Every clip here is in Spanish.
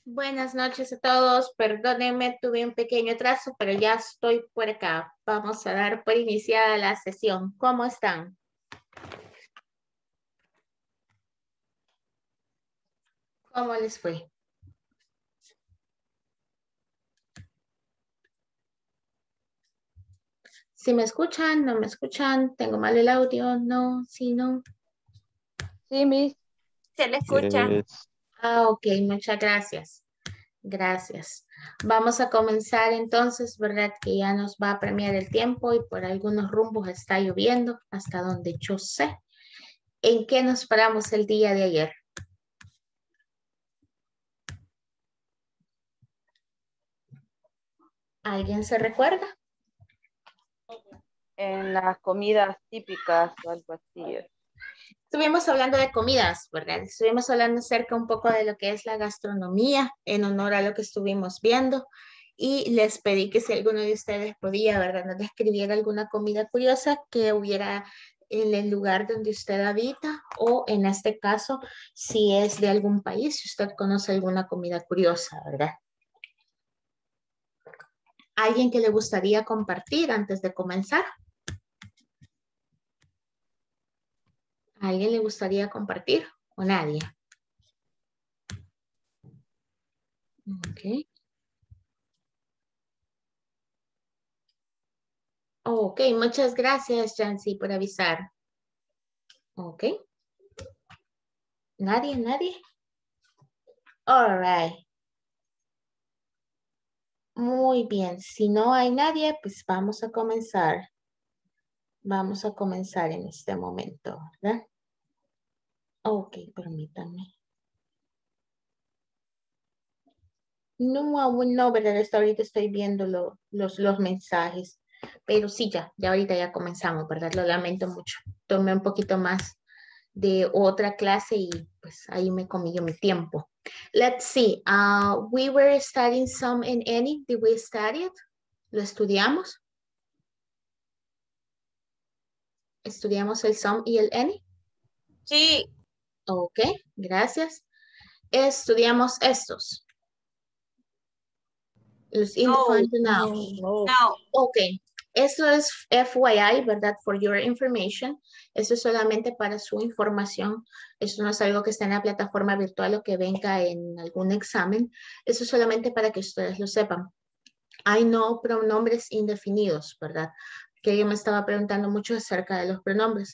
Buenas noches a todos. Perdónenme, tuve un pequeño atraso, pero ya estoy por acá. Vamos a dar por iniciada la sesión. ¿Cómo están? ¿Cómo les fue? ¿Si me escuchan? ¿No me escuchan? ¿Tengo mal el audio? No, sí, no. Sí, Miss. Se le escucha. Ok, muchas gracias. Gracias. Vamos a comenzar entonces, ¿verdad? Que ya nos va a premiar el tiempo y por algunos rumbos está lloviendo, hasta donde yo sé. ¿En qué nos paramos el día de ayer? ¿Alguien se recuerda? En las comidas típicas o algo así. Estuvimos hablando de comidas, ¿verdad? Estuvimos hablando acerca un poco de lo que es la gastronomía en honor a lo que estuvimos viendo y les pedí que si alguno de ustedes podía, ¿verdad? Nos describiera alguna comida curiosa que hubiera en el lugar donde usted habita o en este caso, si es de algún país, si usted conoce alguna comida curiosa, ¿verdad? ¿Alguien que le gustaría compartir antes de comenzar? ¿A alguien le gustaría compartir o nadie? Ok. Ok, muchas gracias, Jancy, por avisar. Ok. ¿Nadie? ¿Nadie? All right. Muy bien. Si no hay nadie, pues vamos a comenzar. Vamos a comenzar en este momento, ¿verdad? Ok, permítame. No, aún no, ¿verdad? Hasta ahorita estoy viendo los mensajes. Pero sí, ya ahorita ya comenzamos, ¿verdad? Lo lamento mucho. Tomé un poquito más de otra clase y pues ahí me comí yo mi tiempo. Let's see. We were studying some in any. Did we study it? ¿Lo estudiamos? ¿Estudiamos el some y el any? Sí. Ok, gracias. Estudiamos estos. Los No. indefined nouns. No. No. Ok, eso es FYI, ¿verdad? For your information. Eso es solamente para su información. Eso no es algo que está en la plataforma virtual o que venga en algún examen. Eso es solamente para que ustedes lo sepan. Hay no pronombres indefinidos, ¿verdad? Que yo me estaba preguntando mucho acerca de los pronombres.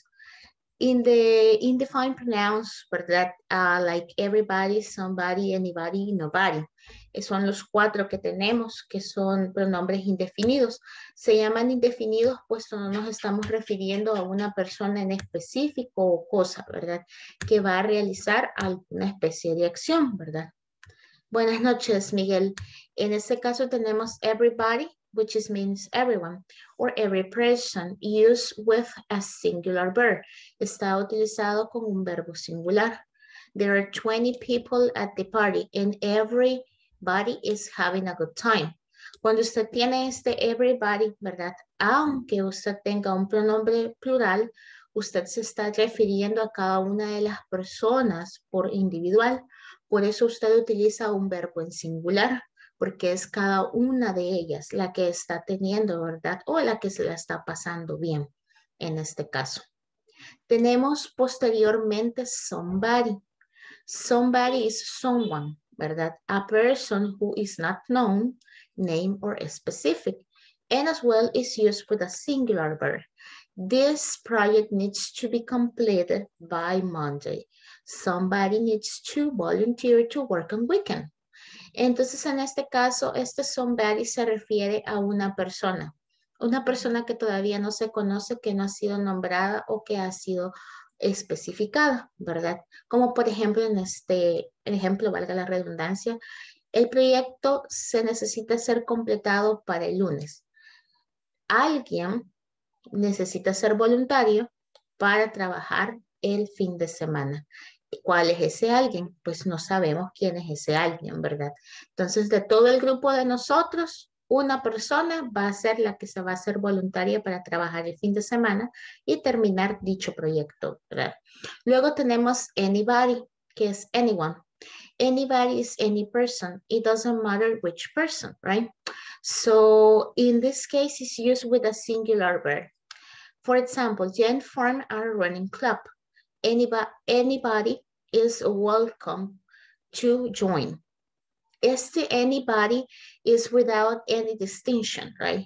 In the indefined pronouns, ¿verdad? Like everybody, somebody, anybody, nobody. Son los 4 que tenemos, que son pronombres indefinidos. Se llaman indefinidos puesto no nos estamos refiriendo a una persona en específico o cosa, ¿verdad? Que va a realizar alguna especie de acción, ¿verdad? Buenas noches, Miguel. En este caso tenemos everybody, which means everyone, or every person, used with a singular verb. Está utilizado con un verbo singular. There are 20 people at the party and everybody is having a good time. Cuando usted tiene este everybody, ¿verdad? Aunque usted tenga un pronombre plural, usted se está refiriendo a cada una de las personas por individual. Por eso usted utiliza un verbo en singular, porque es cada una de ellas la que está teniendo, ¿verdad? O la que se la está pasando bien en este caso. Tenemos posteriormente somebody. Somebody is someone, ¿verdad? A person who is not known, name or specific. And as well is used with a singular verb. This project needs to be completed by Monday. Somebody needs to volunteer to work on weekend. Entonces, en este caso, este somebody se refiere a una persona que todavía no se conoce, que no ha sido nombrada o que ha sido especificada, ¿verdad? Como por ejemplo, en este ejemplo, valga la redundancia, el proyecto se necesita ser completado para el lunes. Alguien necesita ser voluntario para trabajar el fin de semana. ¿Cuál es ese alguien? Pues no sabemos quién es ese alguien, ¿verdad? Entonces, de todo el grupo de nosotros, una persona va a ser la que se va a hacer voluntaria para trabajar el fin de semana y terminar dicho proyecto, ¿verdad? Luego tenemos anybody, que es anyone. Anybody is any person. It doesn't matter which person, right? So in this case, it's used with a singular verb. For example, Jen formed a running club. Anybody is welcome to join. Anybody is without any distinction, right?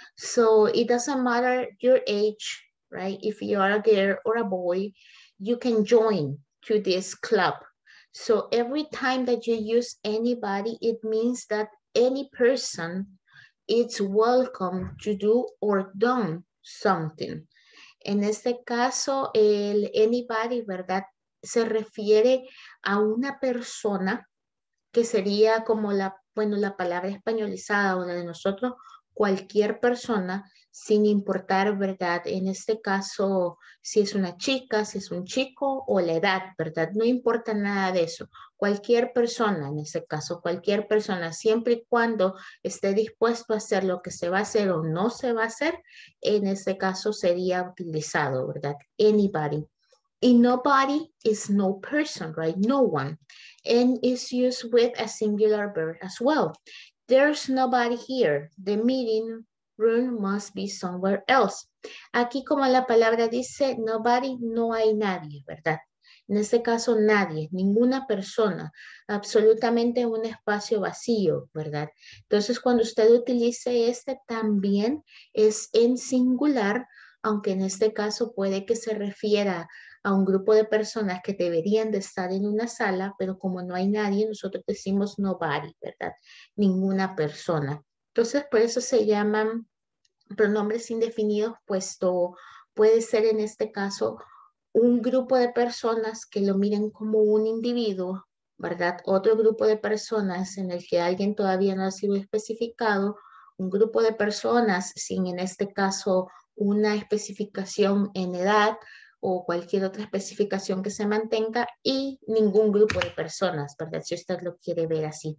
So it doesn't matter your age, right? If you are a girl or a boy, you can join to this club. So every time that you use anybody, it means that any person is welcome to do or done something. En este caso, el anybody, ¿verdad? Se refiere a una persona que sería como la palabra españolizada o la de nosotros, cualquier persona, sin importar, ¿verdad? En este caso, si es una chica, si es un chico o la edad, ¿verdad? No importa nada de eso. Cualquier persona, en este caso, cualquier persona, siempre y cuando esté dispuesto a hacer lo que se va a hacer o no se va a hacer, en este caso sería utilizado, ¿verdad? Anybody. And nobody is no person, right? No one. And is used with a singular verb as well. There's nobody here. The meeting room must be somewhere else. Aquí como la palabra dice nobody, no hay nadie, ¿verdad? En este caso nadie, ninguna persona, absolutamente un espacio vacío, ¿verdad? Entonces cuando usted utilice este también es en singular, aunque en este caso puede que se refiera a un grupo de personas que deberían de estar en una sala, pero como no hay nadie, nosotros decimos nobody, ¿verdad? Ninguna persona. Entonces, por eso se llaman pronombres indefinidos, puesto puede ser en este caso un grupo de personas que lo miren como un individuo, ¿verdad? Otro grupo de personas en el que alguien todavía no ha sido especificado, un grupo de personas sin en este caso una especificación en edad o cualquier otra especificación que se mantenga y ningún grupo de personas, ¿verdad? Si usted lo quiere ver así.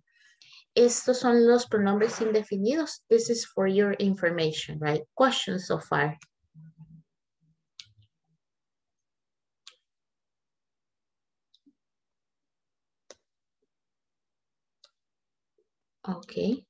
Estos son los pronombres indefinidos. This is for your information, right? Questions so far? Okay.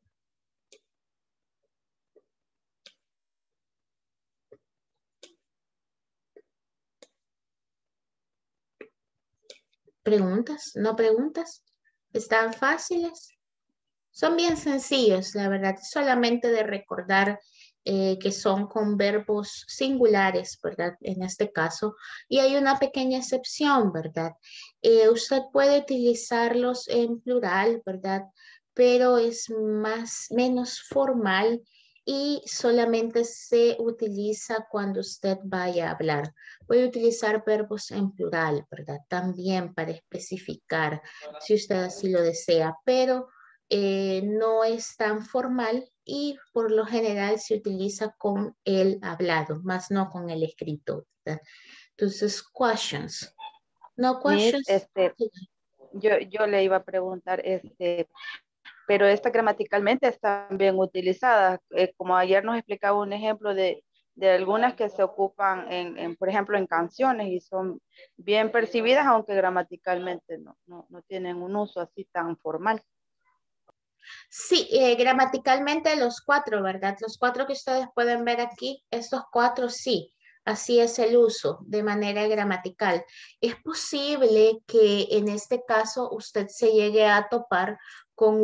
¿Preguntas? ¿No preguntas? ¿Están fáciles? Son bien sencillos, la verdad, solamente de recordar que son con verbos singulares, ¿verdad? En este caso, y hay una pequeña excepción, ¿verdad? Usted puede utilizarlos en plural, ¿verdad? Pero es menos formal y solamente se utiliza cuando usted vaya a hablar. Puede utilizar verbos en plural, ¿verdad? También para especificar si usted así lo desea, pero no es tan formal y por lo general se utiliza con el hablado, más no con el escrito, ¿verdad? Entonces, questions. No Miss, questions. yo le iba a preguntar, pero estas gramaticalmente están bien utilizadas. Como ayer nos explicaba un ejemplo de algunas que se ocupan por ejemplo, en canciones y son bien percibidas, aunque gramaticalmente no tienen un uso así tan formal. Sí, gramaticalmente los cuatro, ¿verdad? Los cuatro que ustedes pueden ver aquí, estos cuatro sí, así es el uso de manera gramatical. Es posible que en este caso usted se llegue a topar con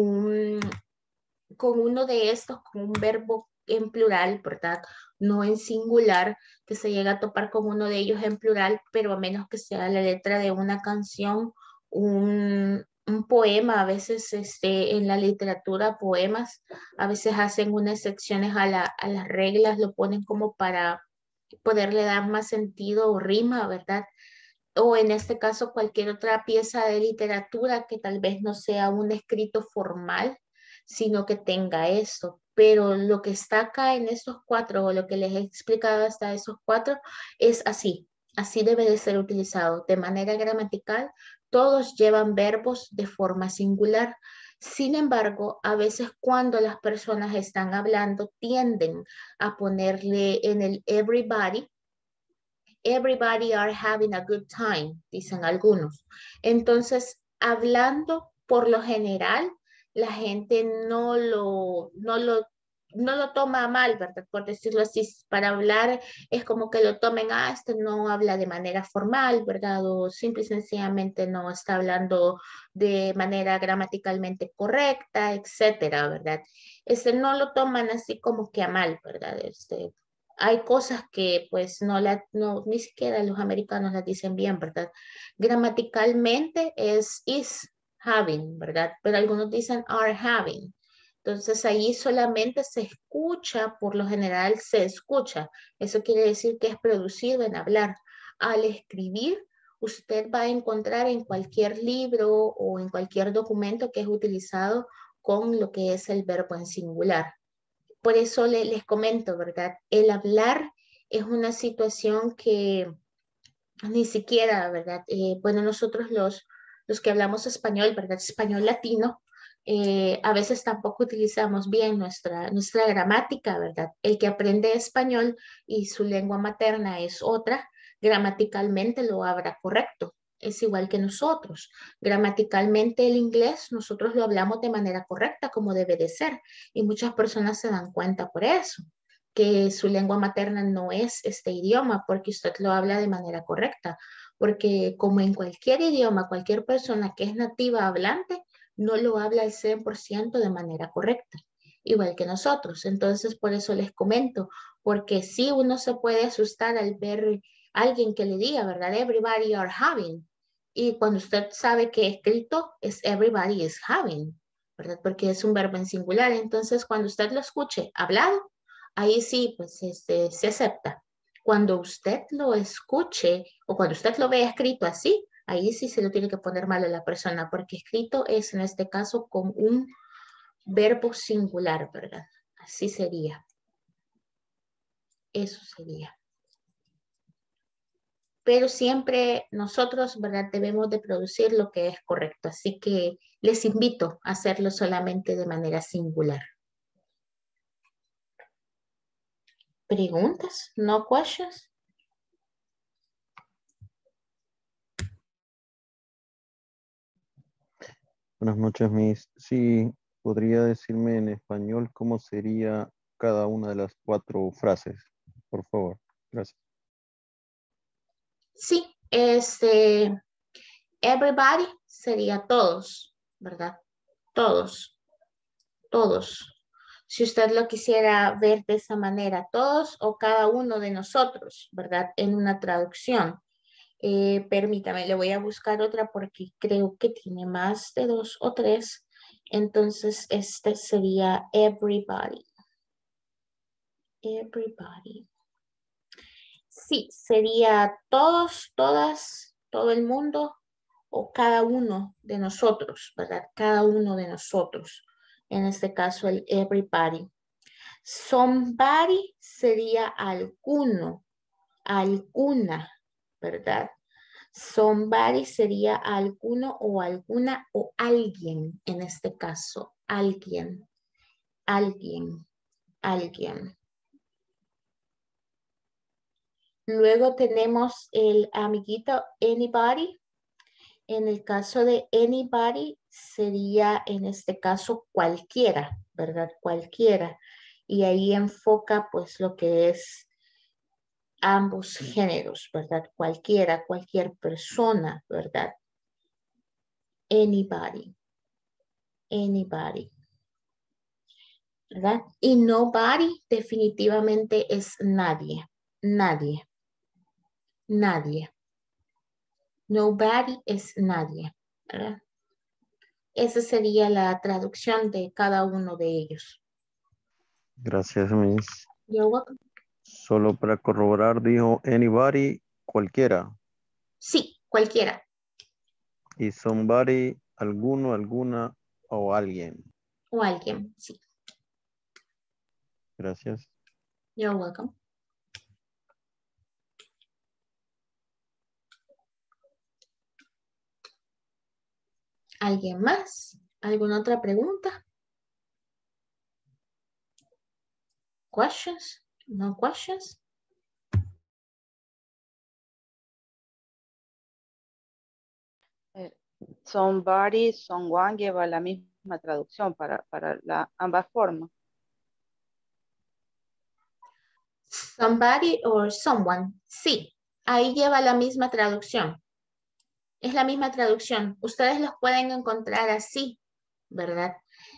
uno de estos, con un verbo en plural, ¿verdad? No en singular, que se llega a topar con uno de ellos en plural, pero a menos que sea la letra de una canción, un poema, a veces en la literatura, poemas, a veces hacen unas secciones a las reglas, lo ponen como para poderle dar más sentido o rima, ¿verdad? O en este caso cualquier otra pieza de literatura que tal vez no sea un escrito formal, sino que tenga esto. Pero lo que está acá en estos cuatro, o lo que les he explicado hasta esos cuatro, es así. Así debe de ser utilizado de manera gramatical. Todos llevan verbos de forma singular. Sin embargo, a veces cuando las personas están hablando, tienden a ponerle en el everybody are having a good time, dicen algunos. Entonces, hablando por lo general, la gente no lo toma a mal, ¿verdad? Por decirlo así, para hablar es como que lo tomen, este no habla de manera formal, ¿verdad? O simple y sencillamente no está hablando de manera gramaticalmente correcta, etcétera, ¿verdad? No lo toman así como que a mal, ¿verdad? Hay cosas que pues ni siquiera los americanos las dicen bien, ¿verdad? Gramaticalmente es is having, ¿verdad? Pero algunos dicen are having. Entonces ahí solamente se escucha, por lo general se escucha. Eso quiere decir que es producido en hablar. Al escribir, usted va a encontrar en cualquier libro o en cualquier documento que es utilizado con lo que es el verbo en singular. Por eso les comento, ¿verdad? El hablar es una situación que ni siquiera, ¿verdad? Bueno, nosotros los que hablamos español, ¿verdad? Español latino, a veces tampoco utilizamos bien nuestra gramática, ¿verdad? El que aprende español y su lengua materna es otra, gramaticalmente lo habla correcto. Es igual que nosotros. Gramaticalmente el inglés nosotros lo hablamos de manera correcta como debe de ser y muchas personas se dan cuenta por eso que su lengua materna no es este idioma porque usted lo habla de manera correcta, porque como en cualquier idioma, cualquier persona que es nativa hablante no lo habla al 100% de manera correcta, igual que nosotros. Entonces, por eso les comento, porque sí uno se puede asustar al ver a alguien que le diga, ¿verdad? Everybody are having. Y cuando usted sabe que escrito es everybody is having, ¿verdad? Porque es un verbo en singular. Entonces, cuando usted lo escuche hablado, ahí sí, pues se acepta. Cuando usted lo escuche o cuando usted lo vea escrito así, ahí sí se lo tiene que poner mal a la persona, porque escrito es en este caso con un verbo singular, ¿verdad? Así sería. Eso sería. Pero siempre nosotros, ¿verdad? Debemos de producir lo que es correcto. Así que les invito a hacerlo solamente de manera singular. ¿Preguntas? ¿No questions? Buenas noches, Miss. Sí, ¿podría decirme en español cómo sería cada una de las 4 frases? Por favor. Gracias. Sí, everybody sería todos, ¿verdad? Todos, todos. Si usted lo quisiera ver de esa manera, todos o cada uno de nosotros, ¿verdad? En una traducción. Permítame, le voy a buscar otra porque creo que tiene más de 2 o 3. Entonces, este sería everybody. Everybody. Sí, sería todos, todas, todo el mundo o cada uno de nosotros, ¿verdad? Cada uno de nosotros. En este caso, el everybody. Somebody sería alguno, alguna, ¿verdad? Somebody sería alguno o alguna o alguien, en este caso, alguien, alguien, alguien. Luego tenemos el amiguito anybody. En el caso de anybody sería en este caso cualquiera, ¿verdad? Cualquiera. Y ahí enfoca pues lo que es ambos géneros, ¿verdad? Cualquiera, cualquier persona, ¿verdad? Anybody, anybody, ¿verdad? Y nobody definitivamente es nadie, nadie, nadie. Nobody es nadie, ¿verdad? Esa sería la traducción de cada uno de ellos. Gracias, Miss. You're welcome. Solo para corroborar, dijo anybody, cualquiera. Sí, cualquiera. Y somebody, alguno, alguna o alguien. O alguien, sí. Gracias. You're welcome. ¿Alguien más? ¿Alguna otra pregunta? Questions? No questions? Somebody, someone lleva la misma traducción para ambas formas. Somebody or someone. Sí, ahí lleva la misma traducción. Es la misma traducción. Ustedes los pueden encontrar así, ¿verdad?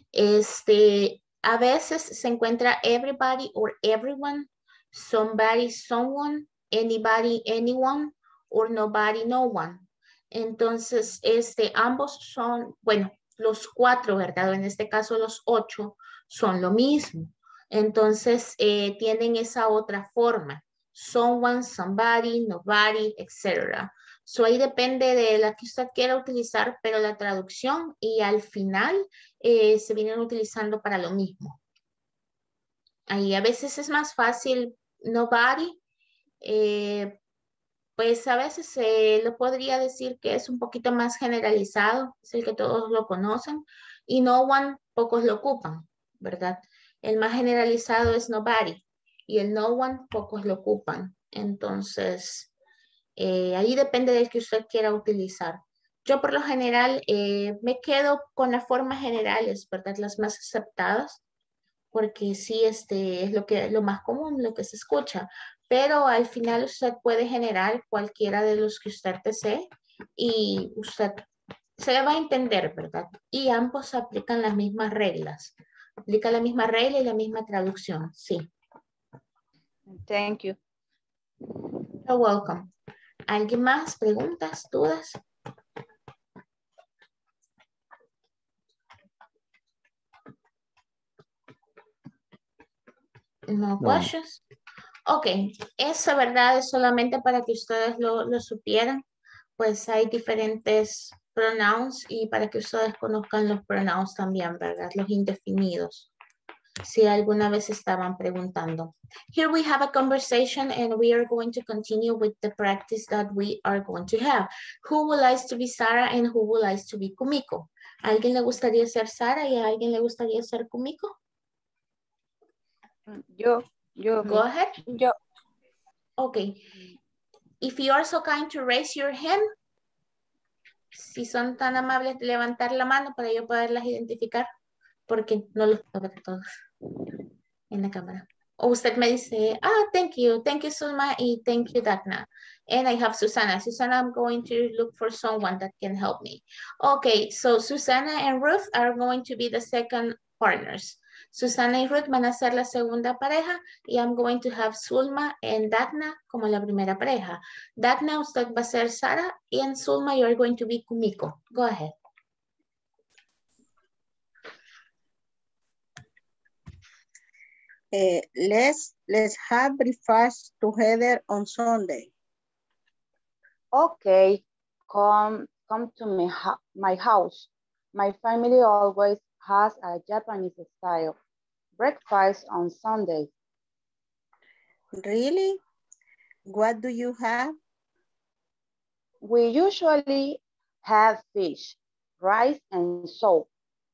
A veces se encuentra everybody or everyone, somebody, someone, anybody, anyone, or nobody, no one. Entonces, ambos son, bueno, los 4, ¿verdad? En este caso, los 8 son lo mismo. Entonces, tienen esa otra forma. Someone, somebody, nobody, etc. So ahí depende de la que usted quiera utilizar, pero la traducción y al final se vienen utilizando para lo mismo. Ahí a veces es más fácil nobody, pues a veces lo podría decir que es un poquito más generalizado, es el que todos lo conocen, y no one, pocos lo ocupan, ¿verdad? El más generalizado es nobody, y el no one, pocos lo ocupan. Entonces, ahí depende del que usted quiera utilizar. Yo por lo general me quedo con las formas generales, ¿verdad? Las más aceptadas, porque sí, es lo más común, lo que se escucha. Pero al final usted puede generar cualquiera de los que usted desee y usted se le va a entender, ¿verdad? Y ambos aplican las mismas reglas. Aplica la misma regla y la misma traducción, sí. Thank you. You're welcome. ¿Alguien más? ¿Preguntas? ¿Dudas? No questions. Ok, eso, ¿verdad? Es solamente para que ustedes lo supieran. Pues hay diferentes pronouns y para que ustedes conozcan los pronouns también, ¿verdad? Los indefinidos. Si alguna vez estaban preguntando. Here we have a conversation and we are going to continue with the practice that we are going to have. Who would like to be Sara and who would like to be Kumiko? ¿A alguien le gustaría ser Sara y a alguien le gustaría ser Kumiko? Yo. Go ahead. Yo. Okay. If you are so kind to raise your hand, si son tan amables de levantar la mano para yo poderlas identificar, porque no los puedo ver todos en la cámara. O usted me dice, thank you Sulma y thank you Dagna. And I have Susana. Susana, I'm going to look for someone that can help me. Okay, so Susana and Ruth are going to be the second partners. Susana y Ruth van a ser la segunda pareja y I'm going to have Sulma and Dagna como la primera pareja. Dagna, usted va a ser Sara y en Sulma you are going to be Kumiko. Go ahead. Let's have breakfast together on Sunday. Okay, come to my house. My family always has a Japanese style breakfast on Sunday. Really? What do you have? We usually have fish, rice, and soup.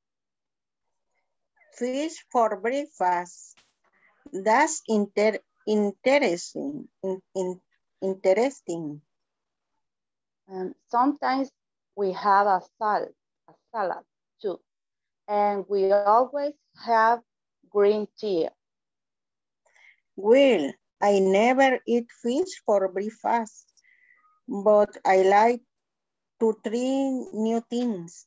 Fish for breakfast. That's interesting. Interesting. Sometimes we have a salad too. And we always have green tea. Well, I never eat fish for breakfast, but I like to try new things.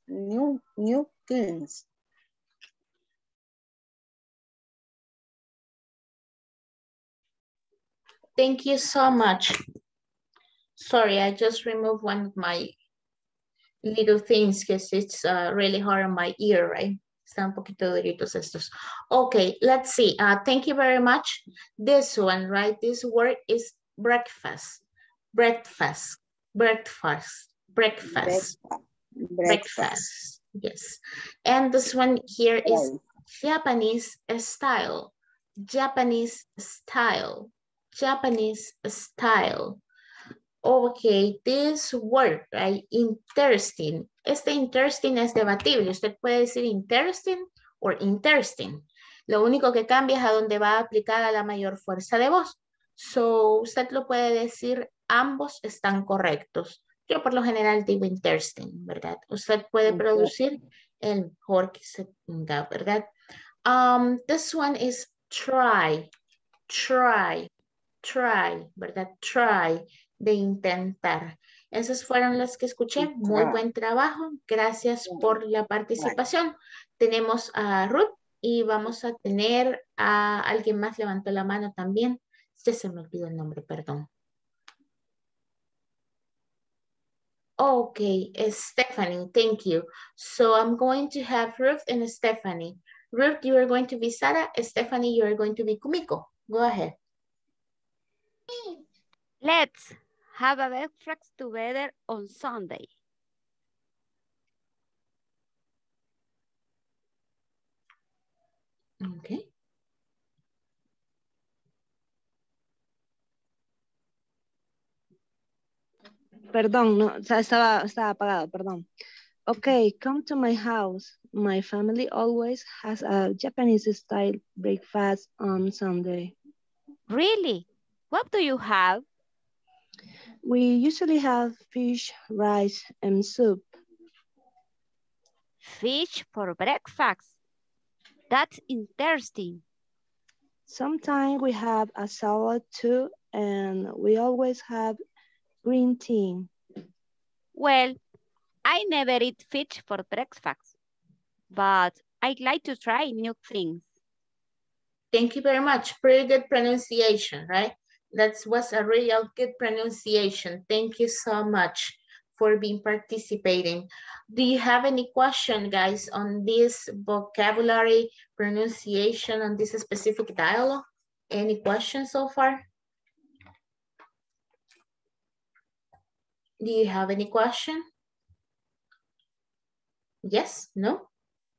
Thank you so much. Sorry, I just removed one of my little things because it's really hard on my ear, right? Están un poquito duritos estos. Okay, let's see. Thank you very much. This one, right? This word is breakfast. Breakfast. Breakfast. Breakfast. Breakfast. Yes. And this one here is Japanese style. Japanese style. Japanese style. Okay, this word, right? Interesting. Este interesting es debatible. Usted puede decir interesting o interesting. Lo único que cambia es a dónde va aplicada la mayor fuerza de voz. So, usted lo puede decir, ambos están correctos. Yo por lo general digo interesting, ¿verdad? Usted puede producir el mejor que se tenga, ¿verdad? This one is try, ¿verdad? Try, de intentar. Esas fueron las que escuché. Muy buen trabajo. Gracias por la participación. Tenemos a Ruth y vamos a tener a alguien más levantó la mano también. Se me olvidó el nombre, perdón. Okay, Stephanie, thank you. So I'm going to have Ruth and Stephanie. Ruth, you are going to be Sara. Stephanie, you are going to be Kumiko. Go ahead. Let's have a breakfast together on Sunday. Okay. Perdón, no, o sea, estaba apagado, perdón. Okay, come to my house. My family always has a Japanese style breakfast on Sunday. Really? What do you have? We usually have fish, rice, and soup. Fish for breakfast. That's interesting. Sometimes we have a salad too, and we always have green tea. Well, I never eat fish for breakfast, but I'd like to try new things. Thank you very much. Pretty good pronunciation, right? That was a real good pronunciation. Thank you so much for being participating. Do you have any question, guys, on this vocabulary pronunciation, on this specific dialogue? Any questions so far? Do you have any question? Yes? No?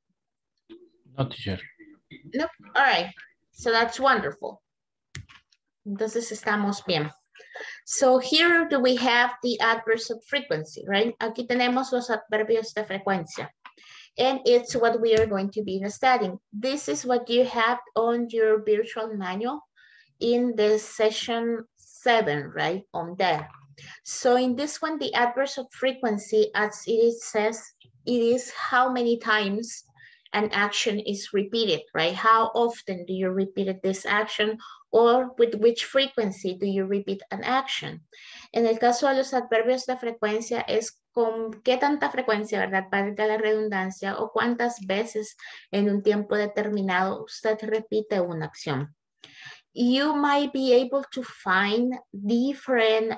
No, teacher. No? All right. So that's wonderful. Entonces estamos bien. So here do we have the adverbs of frequency, right? Aquí tenemos los adverbios de frecuencia. And it's what we are going to be studying. This is what you have on your virtual manual in the session 7, right? On there. So in this one, the adverbs of frequency, as it says, it is how many times an action is repeated, right? How often do you repeat this action, or with which frequency do you repeat an action? En el caso de los adverbios de frecuencia es con qué tanta frecuencia, ¿verdad? Valga la redundancia, o cuántas veces en un tiempo determinado usted repite una acción. You might be able to find different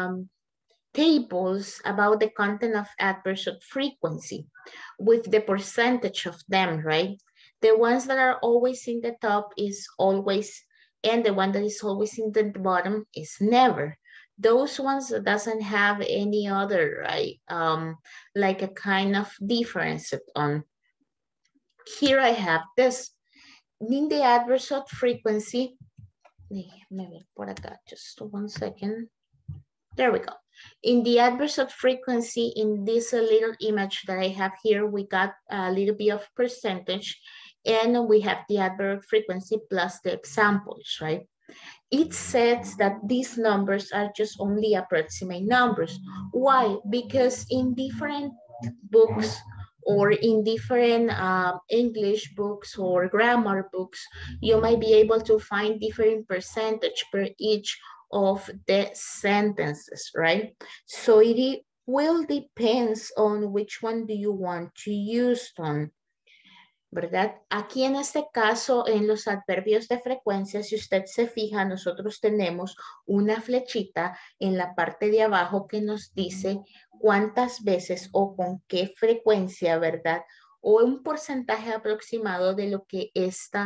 tables about the content of adverbs of frequency with the percentage of them, right? The ones that are always in the top is always, and the one that is always in the bottom is never. Those ones that doesn't have any other, right? Like a kind of difference on. Here I have this. In the adverbs of frequency, maybe por acá, just 1 second. There we go. In the adverbs of frequency, in this little image that I have here, we got a little bit of percentage, and we have the adverb of frequency plus the examples, right? It says that these numbers are just only approximate numbers. Why? Because in different books or in different English books or grammar books, you might be able to find different percentage per each of the sentences, right? So it will depends on which one do you want to use on, ¿verdad? Aquí en este caso, en los adverbios de frecuencia, si usted se fija, nosotros tenemos una flechita en la parte de abajo que nos dice cuántas veces o con qué frecuencia, ¿verdad? O un porcentaje aproximado de lo que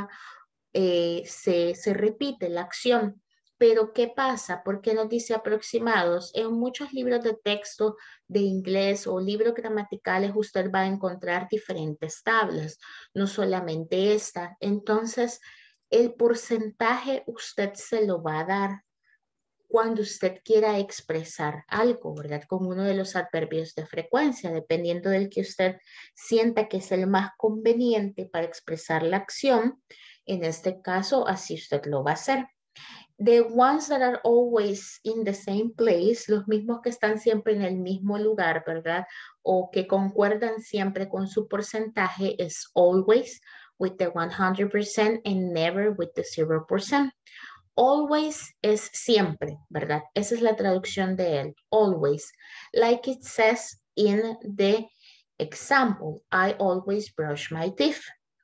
se repite la acción. Pero, ¿qué pasa? ¿Por qué nos dice aproximados? En muchos libros de texto de inglés o libros gramaticales usted va a encontrar diferentes tablas, no solamente esta. Entonces, el porcentaje usted se lo va a dar cuando usted quiera expresar algo, ¿verdad? Con uno de los adverbios de frecuencia, dependiendo del que usted sienta que es el más conveniente para expresar la acción. En este caso, así usted lo va a hacer. The ones that are always in the same place, los mismos que están siempre en el mismo lugar, ¿verdad? O que concuerdan siempre con su porcentaje es always with the 100% and never with the 0%. Always es siempre, ¿verdad? Esa es la traducción de él, always. Like it says in the example, I always brush my teeth.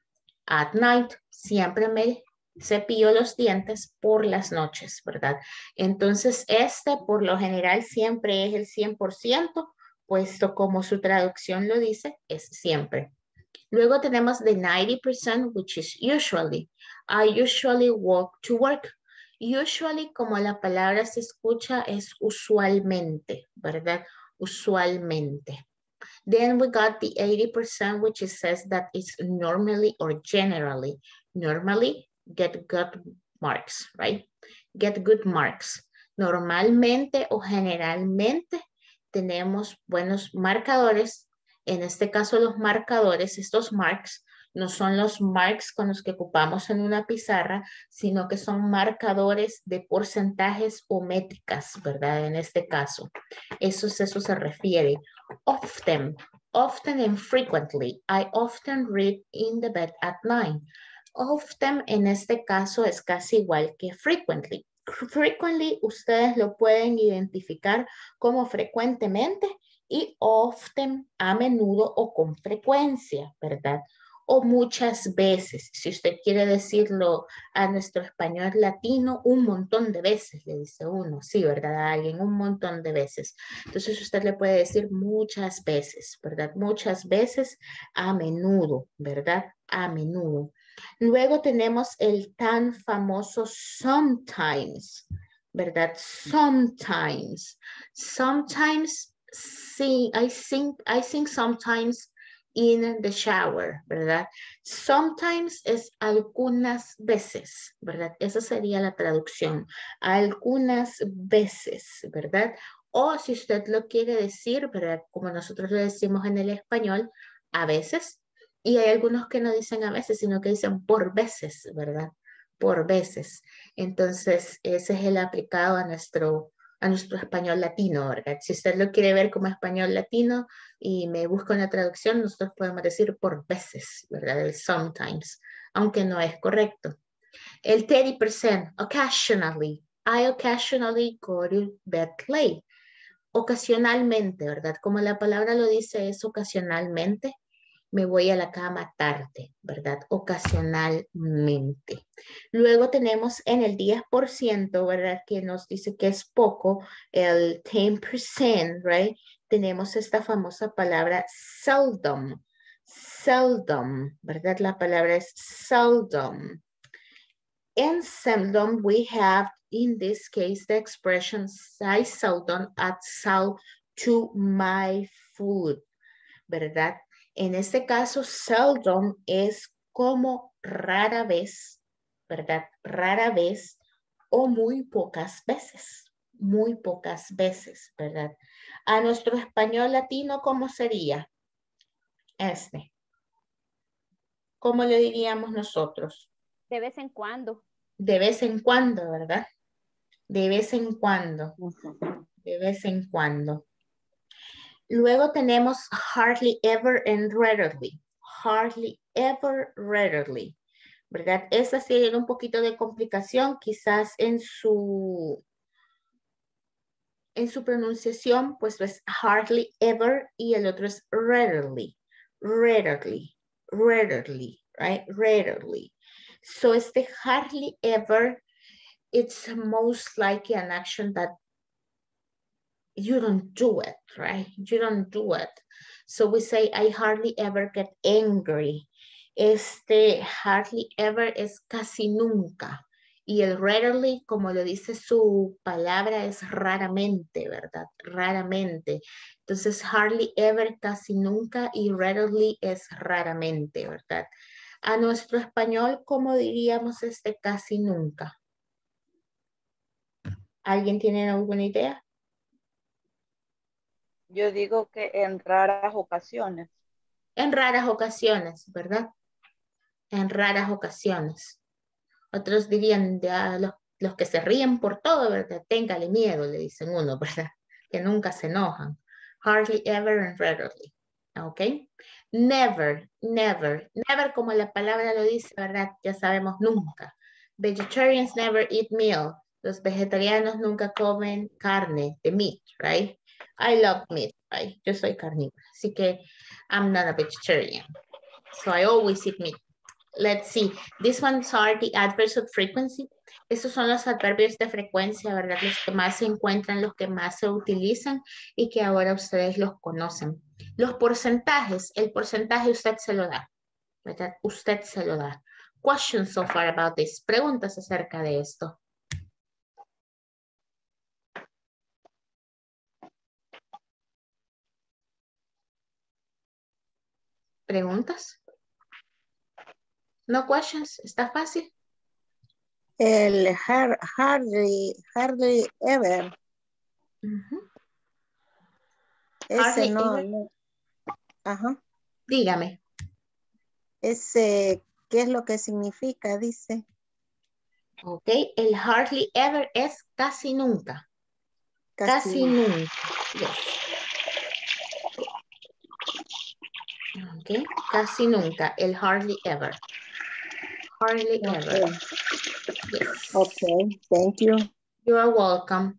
At night, siempre me cepillo los dientes por las noches, ¿verdad? Entonces, por lo general siempre es el 100%, puesto como su traducción lo dice, es siempre. Luego tenemos the 90%, which is usually. I usually walk to work. Usually, como la palabra se escucha, es usualmente, ¿verdad? Usualmente. Then we got the 80%, which says that it's normally or generally. Normally, get good marks, right? Get good marks. Normalmente o generalmente tenemos buenos marcadores. En este caso, los marcadores, estos marks, no son los marks con los que ocupamos en una pizarra, sino que son marcadores de porcentajes o métricas, ¿verdad? En este caso, eso se refiere. Often and frequently. I often read in the bed at night. Often en este caso es casi igual que frequently. Frequently ustedes lo pueden identificar como frecuentemente y often a menudo o con frecuencia, ¿verdad? O muchas veces, si usted quiere decirlo a nuestro español latino, un montón de veces, le dice uno, sí, ¿verdad? A alguien, un montón de veces. Entonces usted le puede decir muchas veces, ¿verdad? Muchas veces, a menudo, ¿verdad? A menudo. Luego tenemos el tan famoso sometimes, ¿verdad? Sometimes. Sometimes, sí, I think sometimes in the shower, ¿verdad? Sometimes es algunas veces, ¿verdad? Esa sería la traducción. Algunas veces, ¿verdad? O si usted lo quiere decir, ¿verdad? Como nosotros lo decimos en el español, a veces. Y hay algunos que no dicen a veces, sino que dicen por veces, ¿verdad? Por veces. Entonces, ese es el aplicado a nuestro español latino, ¿verdad? Si usted lo quiere ver como español latino y me busca una traducción, nosotros podemos decir por veces, ¿verdad? El sometimes, aunque no es correcto. El 30%, occasionally. I occasionally go to bed late. Ocasionalmente, ¿verdad? Como la palabra lo dice, es ocasionalmente. Me voy a la cama tarde, ¿verdad? Ocasionalmente. Luego tenemos en el 10%, ¿verdad? Que nos dice que es poco, el 10%, right? Tenemos esta famosa palabra seldom. Seldom, ¿verdad? La palabra es seldom. In seldom, we have, in this case, the expression, I seldom add salt to my food, ¿verdad? En este caso, seldom es como rara vez, ¿verdad? Rara vez o muy pocas veces, ¿verdad? A nuestro español latino, ¿cómo sería? ¿Cómo le diríamos nosotros? De vez en cuando. De vez en cuando, ¿verdad? De vez en cuando. De vez en cuando. Luego tenemos hardly ever and rarely. Hardly ever, rarely. ¿Verdad? Esa sí tiene un poquito de complicación, quizás en su pronunciación, pues es hardly ever y el otro es rarely. Rarely, rarely, right? Rarely. So este hardly ever, it's most likely an action that you don't do it, right? You don't do it. So we say, I hardly ever get angry. Hardly ever es casi nunca. Y el rarely, como lo dice su palabra, es raramente, ¿verdad? Raramente. Entonces, hardly ever, casi nunca, y rarely es raramente, ¿verdad? A nuestro español, ¿cómo diríamos casi nunca? ¿Alguien tiene alguna idea? Yo digo que en raras ocasiones. En raras ocasiones, ¿verdad? En raras ocasiones. Otros dirían los que se ríen por todo, ¿verdad? Téngale miedo, le dicen uno, ¿verdad? Que nunca se enojan. Hardly ever and rarely. ¿Ok? Never, never, never como la palabra lo dice, ¿verdad? Ya sabemos nunca. Vegetarians never eat meal. Los vegetarianos nunca comen carne, de meat, right? I love meat, right? Yo soy carnívora, así que I'm not a vegetarian. So I always eat meat. Let's see. These ones are the adverbs of frequency. Estos son los adverbios de frecuencia, ¿verdad? Los que más se encuentran, los que más se utilizan y que ahora ustedes los conocen. Los porcentajes, el porcentaje usted se lo da, ¿verdad? Usted se lo da. Questions so far about this. Preguntas acerca de esto. ¿Preguntas? No questions, está fácil. El hardly ever. Ese Hardly no, ever. no. Ajá. Dígame. Ese, ¿qué es lo que significa? Dice. Ok, el hardly ever es casi nunca. Casi nunca. nunca. Yes. Ok, casi nunca. El hardly ever. Hardly ever. Yes. Okay, thank you. You are welcome.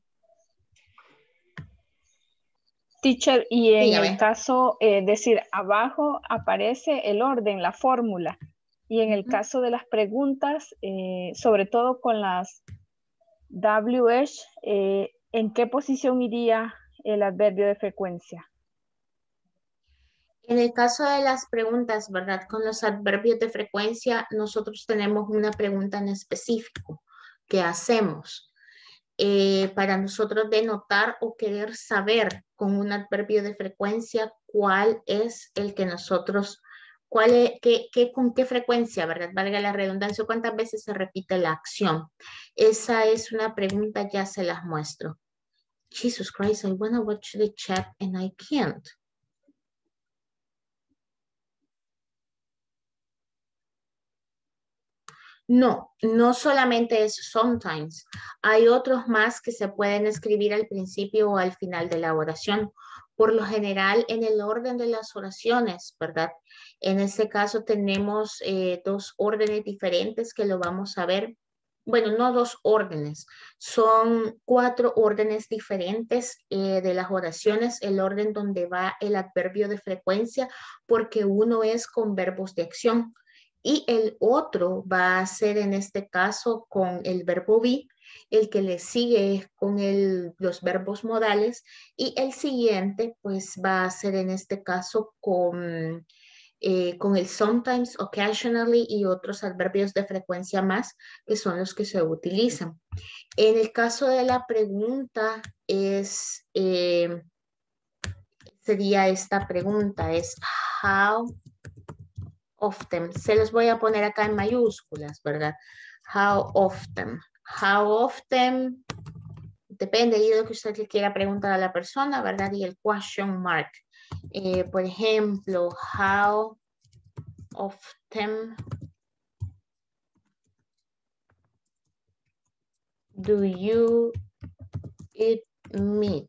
Teacher, y en Dígame. el caso, decir, abajo aparece el orden, la fórmula. Y en el caso de las preguntas, sobre todo con las WH, ¿en qué posición iría el adverbio de frecuencia? En el caso de las preguntas, ¿verdad? Con los adverbios de frecuencia, nosotros tenemos una pregunta en específico que hacemos. Para nosotros denotar o querer saber con un adverbio de frecuencia cuál es el que nosotros, con qué frecuencia, ¿verdad? Valga la redundancia, cuántas veces se repite la acción. Esa es una pregunta, ya se las muestro. Jesus Christ, I want to watch the chat and I can't. No, no solamente es sometimes. Hay otros más que se pueden escribir al principio o al final de la oración. Por lo general, en el orden de las oraciones, ¿verdad? En este caso tenemos dos órdenes diferentes que lo vamos a ver. Bueno, no dos órdenes, son 4 órdenes diferentes de las oraciones, el orden donde va el adverbio de frecuencia, porque uno es con verbos de acción. Y el otro va a ser en este caso con el verbo be, el que le sigue es con los verbos modales y el siguiente pues va a ser en este caso con el sometimes, occasionally y otros adverbios de frecuencia más que son los que se utilizan. En el caso de la pregunta sería esta pregunta, es how often, se los voy a poner acá en mayúsculas, ¿verdad? How often, depende de lo que usted le quiera preguntar a la persona, ¿verdad? Y el question mark. Por ejemplo, how often do you eat meat?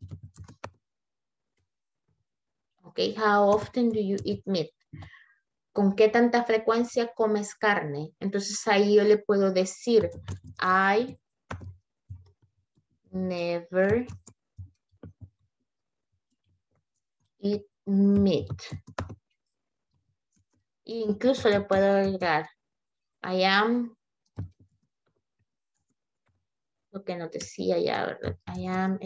Okay, how often do you eat meat? ¿Con qué tanta frecuencia comes carne? Entonces ahí yo le puedo decir, I never eat meat. E incluso le puedo agregar, I am, lo que nos decía ya, ¿verdad? I am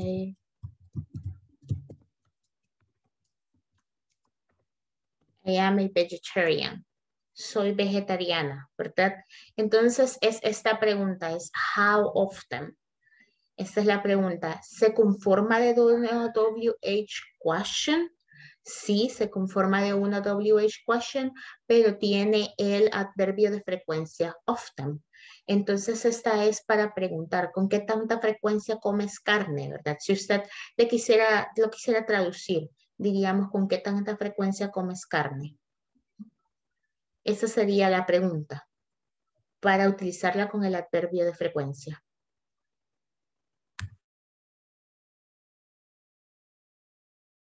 a vegetarian. Soy vegetariana, ¿verdad? Entonces, esta pregunta es, how often? Esta es la pregunta. ¿Se conforma de una WH question? Sí, se conforma de una WH question, pero tiene el adverbio de frecuencia often. Entonces, esta es para preguntar, ¿con qué tanta frecuencia comes carne, verdad? Si usted lo quisiera traducir, diríamos, ¿con qué tanta frecuencia comes carne? Esa sería la pregunta para utilizarla con el adverbio de frecuencia.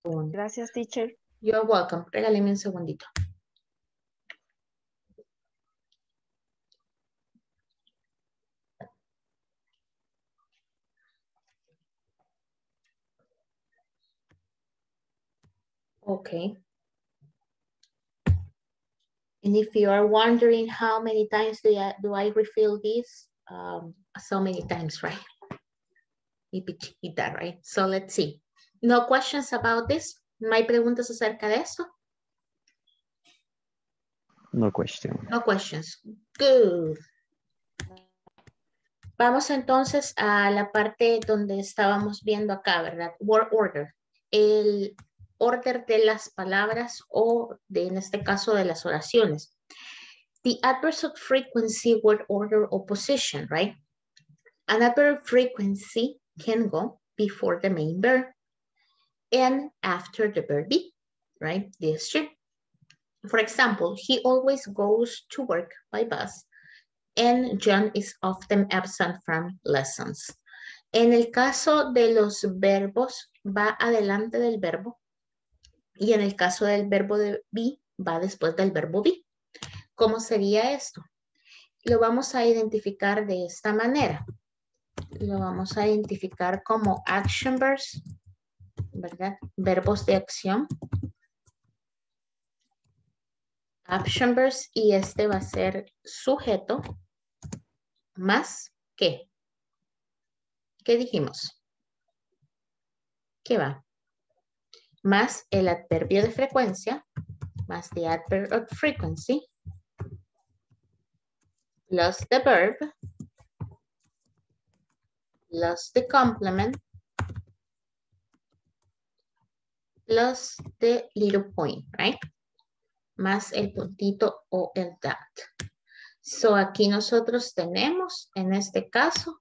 Gracias, teacher. You're welcome. Regáleme un segundito. Okay. And if you are wondering how many times do I refill this? So many times, right? That, right? So let's see. No questions about this? ¿No hay preguntas acerca de esto? No question. No questions. Good. Vamos entonces a la parte donde estábamos viendo acá, ¿verdad? Word order. El orden de las palabras o en este caso de las oraciones. The adverb of frequency, word order or position, right? An adverb of frequency can go before the main verb and after the verb be, right? This is true. For example, he always goes to work by bus and John is often absent from lessons. En el caso de los verbos, va adelante del verbo y en el caso del verbo de be, va después del verbo be. ¿Cómo sería esto? Lo vamos a identificar de esta manera. Lo vamos a identificar como action verbs, ¿verdad? Verbos de acción. Action verbs y este va a ser sujeto más ¿qué? ¿Qué dijimos? ¿Qué va? Más el adverbio de frecuencia, más the adverb of frequency, plus the verb, plus the complement, plus the little point, right? Más el puntito o el that. So aquí nosotros tenemos, en este caso,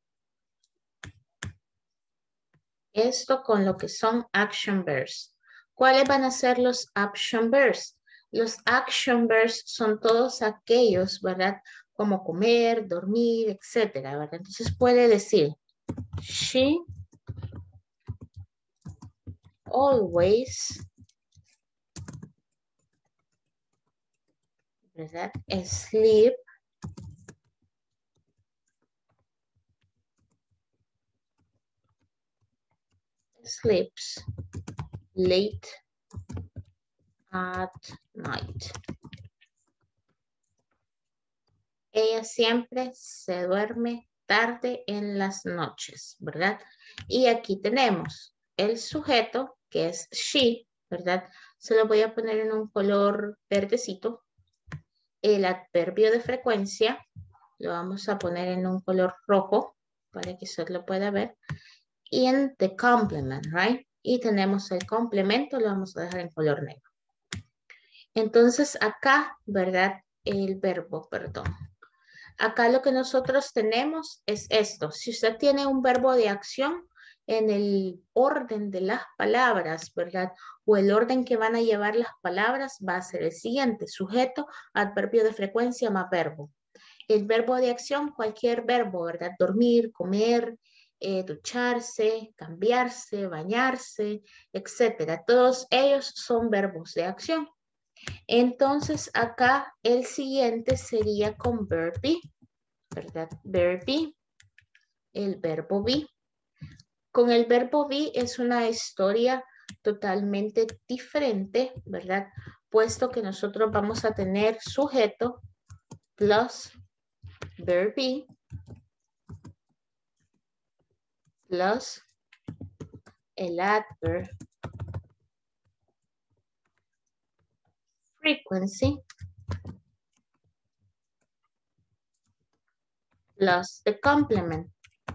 esto con lo que son action verbs. ¿Cuáles van a ser los action verbs? Los action verbs son todos aquellos, ¿verdad? Como comer, dormir, etcétera, ¿verdad? Entonces puede decir, she always, ¿verdad? Sleep sleeps late at night. Ella siempre se duerme tarde en las noches, ¿verdad? Y aquí tenemos el sujeto, que es she, ¿verdad? Se lo voy a poner en un color verdecito. El adverbio de frecuencia lo vamos a poner en un color rojo para que usted lo pueda ver. Y en the complement, right? Y tenemos el complemento, lo vamos a dejar en color negro. Entonces acá, ¿verdad? El verbo, perdón. Acá lo que nosotros tenemos es esto. Si usted tiene un verbo de acción en el orden de las palabras, ¿verdad? O el orden que van a llevar las palabras va a ser el siguiente. Sujeto, adverbio de frecuencia más verbo. El verbo de acción, cualquier verbo, ¿verdad? Dormir, comer, ducharse, cambiarse, bañarse, etcétera. Todos ellos son verbos de acción. Entonces acá el siguiente sería con verb be, ¿verdad? Verb be, el verbo be. Con el verbo be es una historia totalmente diferente, ¿verdad? Puesto que nosotros vamos a tener sujeto plus verb be plus el adverb frequency plus the complement.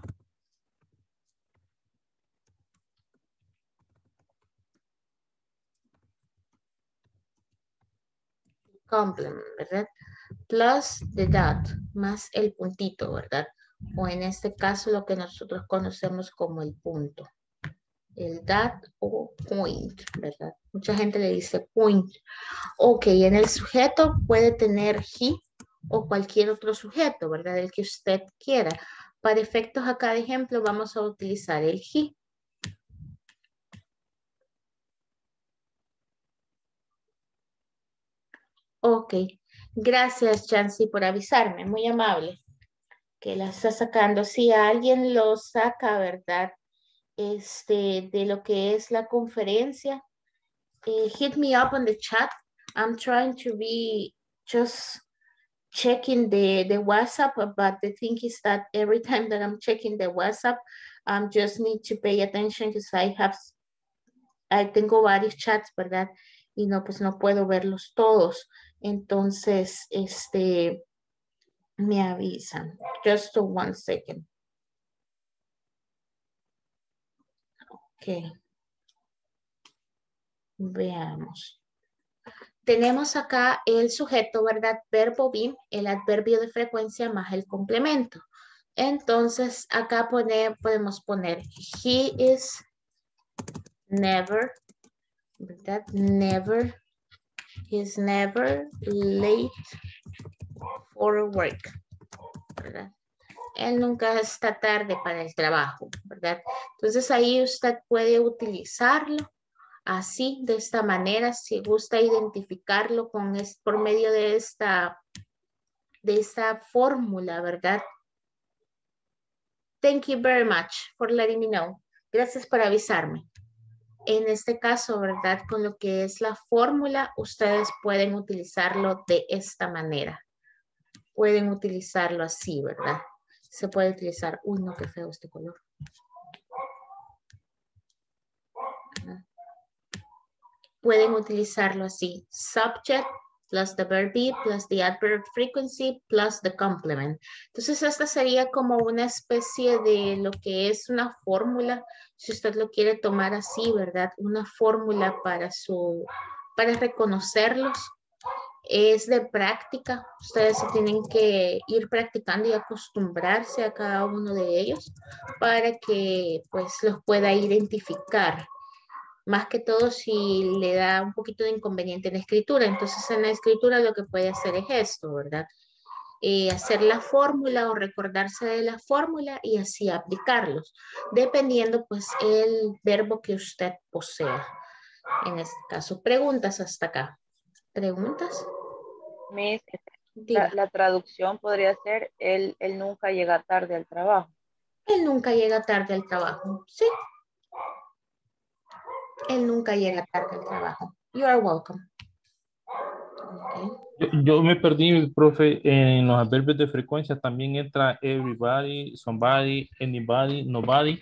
Complement, ¿verdad? Plus the dot, más el puntito, ¿verdad? O en este caso lo que nosotros conocemos como el punto. El dot o point, ¿verdad? Mucha gente le dice point. Ok, en el sujeto puede tener he o cualquier otro sujeto, ¿verdad? El que usted quiera. Para efectos acá de ejemplo vamos a utilizar el he. Ok. Gracias, Chancy, por avisarme. Muy amable. Que la está sacando. Si alguien lo saca, ¿verdad? De lo que es la conferencia, hit me up on the chat. I'm trying to be just checking the WhatsApp, but the thing is that every time that I'm checking the WhatsApp, just need to pay attention because tengo varios chats, ¿verdad? Y no, pues no puedo verlos todos. Entonces, me avisan. Just 1 second. Ok. Veamos. Tenemos acá el sujeto, ¿verdad? Verbo be, el adverbio de frecuencia más el complemento. Entonces, acá podemos poner he is never, ¿verdad? Never, he's never late for work, ¿verdad? Él nunca está tarde para el trabajo, ¿verdad? Entonces, ahí usted puede utilizarlo así, de esta manera, si gusta identificarlo por medio de esta fórmula, ¿verdad? Thank you very much for letting me know. Gracias por avisarme. En este caso, ¿verdad? Con lo que es la fórmula, ustedes pueden utilizarlo de esta manera. Pueden utilizarlo así, ¿verdad? Se puede utilizar, uy, no, qué feo este color. Pueden utilizarlo así. Subject plus the verb be plus the adverb frequency plus the complement. Entonces esta sería como una especie de lo que es una fórmula, si usted lo quiere tomar así, ¿verdad? Una fórmula para reconocerlos. Es de práctica. Ustedes tienen que ir practicando y acostumbrarse a cada uno de ellos para que pues los pueda identificar. Más que todo si le da un poquito de inconveniente en la escritura. Entonces en la escritura lo que puede hacer es esto, ¿verdad? Hacer la fórmula o recordarse de la fórmula y así aplicarlos, dependiendo pues el verbo que usted posea. En este caso, preguntas hasta acá. ¿Preguntas? Miss, la traducción podría ser él nunca llega tarde al trabajo. Él nunca llega tarde al trabajo, sí. Él nunca llega tarde al trabajo. You are welcome. Okay. Yo me perdí, profe, en los adverbios de frecuencia también entra everybody, somebody, anybody, nobody.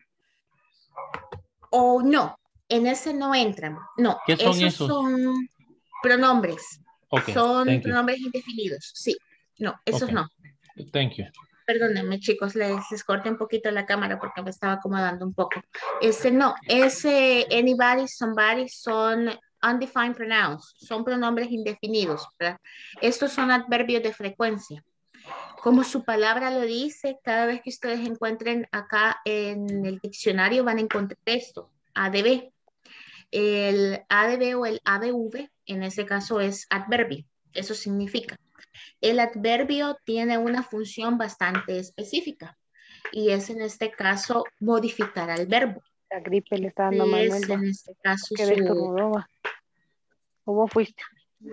O no, en ese no entran. No, ¿Qué son esos? Son pronombres. Okay, son pronombres indefinidos. Sí, no, esos okay. no. Thank you. Perdónenme, chicos, les corté un poquito la cámara porque me estaba acomodando un poco. No, anybody, somebody son undefined pronouns, son pronombres indefinidos, ¿verdad? Estos son adverbios de frecuencia. Como su palabra lo dice, cada vez que ustedes encuentren acá en el diccionario van a encontrar esto, ADV. El ADV o el ADV, en ese caso es adverbio, eso significa. El adverbio tiene una función bastante específica y es en este caso modificar al verbo. La gripe le está dando mal. Es en este caso que destornudó. ¿Cómo fuiste?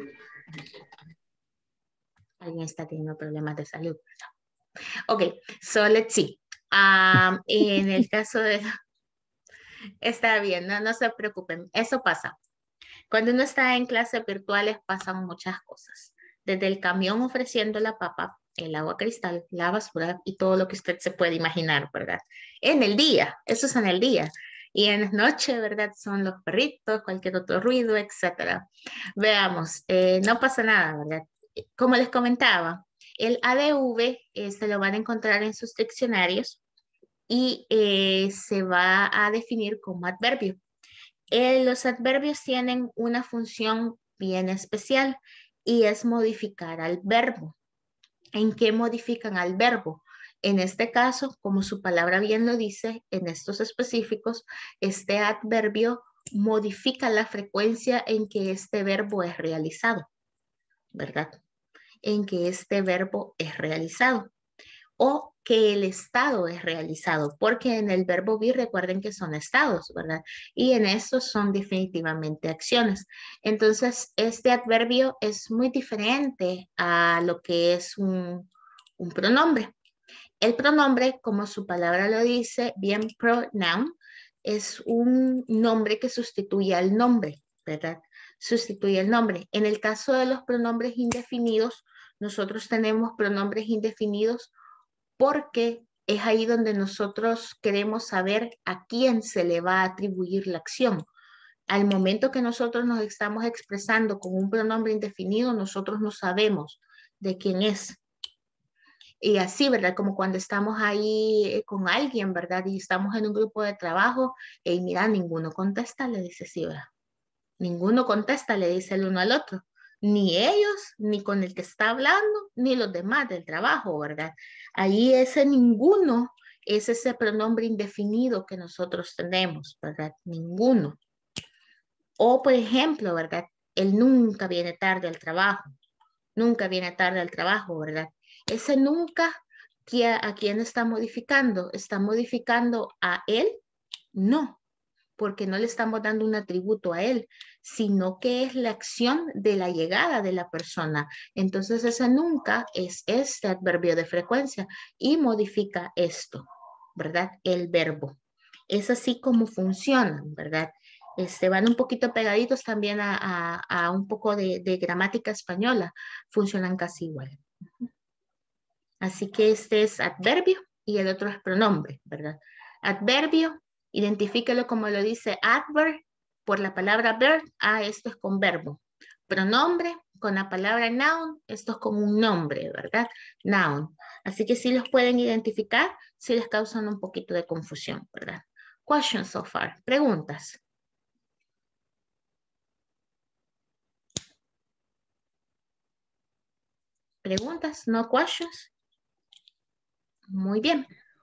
Alguien está teniendo problemas de salud. Ok, so let's see. En el caso de... Está bien, no se preocupen, eso pasa. Cuando uno está en clases virtuales pasan muchas cosas. Desde el camión ofreciendo la papa, el agua cristal, la basura y todo lo que usted se puede imaginar, ¿verdad? En el día, eso es en el día. Y en la noche, ¿verdad? Son los perritos, cualquier otro ruido, etc. Veamos, no pasa nada, ¿verdad? Como les comentaba, el ADV se lo van a encontrar en sus diccionarios y se va a definir como adverbio. Los adverbios tienen una función bien especial y es modificar al verbo. ¿En qué modifican al verbo? En este caso, como su palabra bien lo dice, en estos específicos, este adverbio modifica la frecuencia en que este verbo es realizado, ¿verdad? En que este verbo es realizado. o que el estado es realizado, porque en el verbo be recuerden que son estados, ¿verdad? Y en estos son definitivamente acciones. Entonces, este adverbio es muy diferente a lo que es un pronombre. El pronombre, como su palabra lo dice, bien pronoun, es un nombre que sustituye al nombre, ¿verdad? Sustituye el nombre. En el caso de los pronombres indefinidos, nosotros tenemos pronombres indefinidos porque es ahí donde nosotros queremos saber a quién se le va a atribuir la acción. Al momento que nosotros nos estamos expresando con un pronombre indefinido, nosotros no sabemos de quién es. Y así, ¿verdad? Como cuando estamos ahí con alguien, ¿verdad? Y estamos en un grupo de trabajo y mira, ninguno contesta, le dice sí, ¿verdad? Ninguno contesta, le dice el uno al otro. Ni ellos, ni con el que está hablando, ni los demás del trabajo, ¿verdad? Ahí ese ninguno es ese pronombre indefinido que nosotros tenemos, ¿verdad? Ninguno. O, por ejemplo, ¿verdad? Él nunca viene tarde al trabajo. Nunca viene tarde al trabajo, ¿verdad? Ese nunca, ¿a quién está modificando? ¿Está modificando a él? No, porque no le estamos dando un atributo a él, sino que es la acción de la llegada de la persona. Entonces ese nunca es este adverbio de frecuencia y modifica esto, ¿verdad? El verbo. Es así como funcionan, ¿verdad? Van un poquito pegaditos también a un poco de gramática española. Funcionan casi igual. Así que este es adverbio y el otro es pronombre, ¿verdad? Adverbio, identifíquelo como lo dice adverb, por la palabra verb, esto es con verbo. Pronombre, con la palabra noun, esto es con un nombre, ¿verdad? Noun. Así que sí los pueden identificar, si les causan un poquito de confusión, ¿verdad? Questions so far, preguntas. ¿Preguntas? ¿No questions? Muy bien.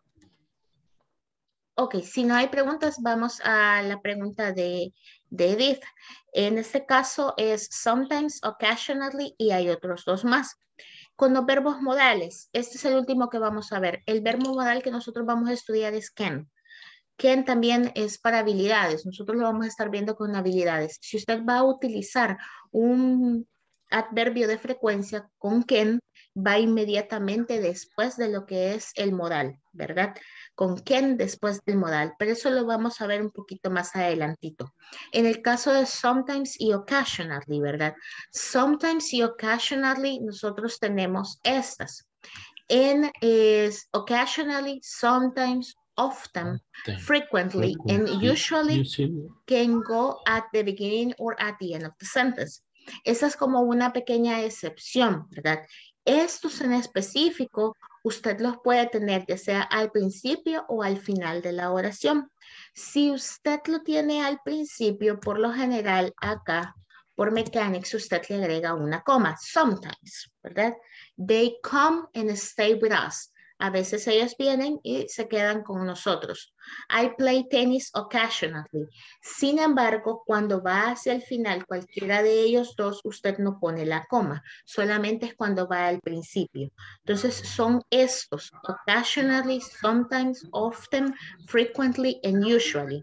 Ok, si no hay preguntas, vamos a la pregunta de Edith. En este caso es sometimes, occasionally y hay otros dos más. Con los verbos modales, este es el último que vamos a ver. El verbo modal que nosotros vamos a estudiar es can. Can también es para habilidades. Nosotros lo vamos a estar viendo con habilidades. Si usted va a utilizar un adverbio de frecuencia con can, va inmediatamente después de lo que es el modal, ¿verdad? Con can después del modal, pero eso lo vamos a ver un poquito más adelantito. En el caso de sometimes y occasionally, ¿verdad? Sometimes y occasionally nosotros tenemos estas. En occasionally, sometimes, often, frequently, and usually can go at the beginning or at the end of the sentence. Esa es como una pequeña excepción, ¿verdad? Estos en específico, usted los puede tener ya sea al principio o al final de la oración. Si usted lo tiene al principio, por lo general acá, por mechanics, usted le agrega una coma, sometimes, ¿verdad? They come and stay with us. A veces ellos vienen y se quedan con nosotros. I play tennis occasionally. Sin embargo, cuando va hacia el final, cualquiera de ellos dos, usted no pone la coma. Solamente es cuando va al principio. Entonces, son estos. Occasionally, sometimes, often, frequently, and usually.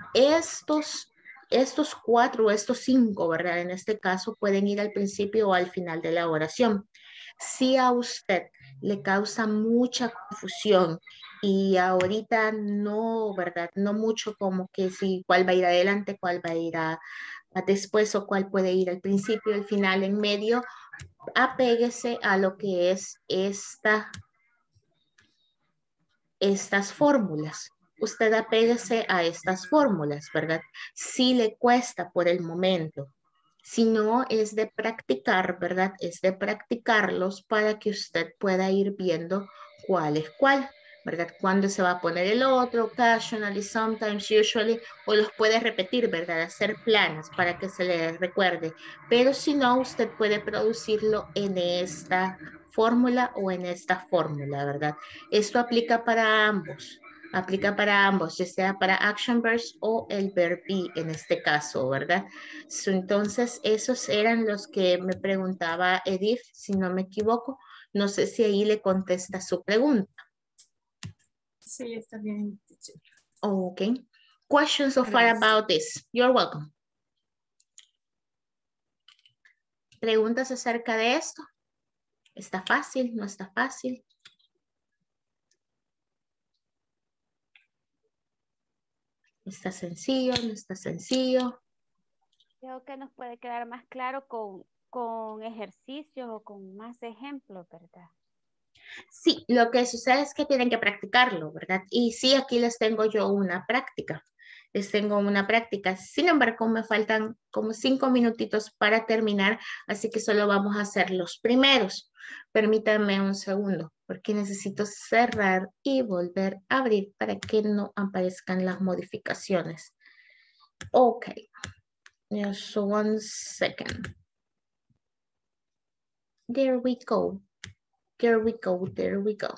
Estos cuatro o estos cinco, ¿verdad? En este caso pueden ir al principio o al final de la oración. Si a usted le causa mucha confusión y ahorita no, ¿verdad? No mucho como que si cuál va a ir adelante, cuál va a ir a después o cuál puede ir al principio, al final, en medio, apéguese a lo que es estas fórmulas. Usted apéguese a estas fórmulas, ¿verdad? Si le cuesta por el momento, si no es de practicar, ¿verdad? Es de practicarlos para que usted pueda ir viendo cuál es cuál, ¿verdad? Cuándo se va a poner el otro, occasionally, sometimes, usually, o los puede repetir, ¿verdad? Hacer planas para que se le recuerde. Pero si no, usted puede producirlo en esta fórmula o en esta fórmula, ¿verdad? Esto aplica para ambos. Aplica para ambos, ya sea para action verbs o el verb be en este caso, ¿verdad? Entonces, esos eran los que me preguntaba Edith, si no me equivoco. No sé si ahí le contesta su pregunta. Sí, está bien. Okay. Questions so far about this? You're welcome. ¿Preguntas acerca de esto? ¿Está fácil? ¿No está fácil? ¿Está sencillo? ¿No está sencillo? Creo que nos puede quedar más claro con ejercicios o con más ejemplos, ¿verdad? Sí, lo que sucede es que tienen que practicarlo, ¿verdad? Y sí, aquí les tengo yo una práctica. Les tengo una práctica. Sin embargo, me faltan como 5 minutitos para terminar, así que solo vamos a hacer los primeros. Permítanme un segundo, porque necesito cerrar y volver a abrir para que no aparezcan las modificaciones. Ok. Just 1 second. There we go. There we go. There we go.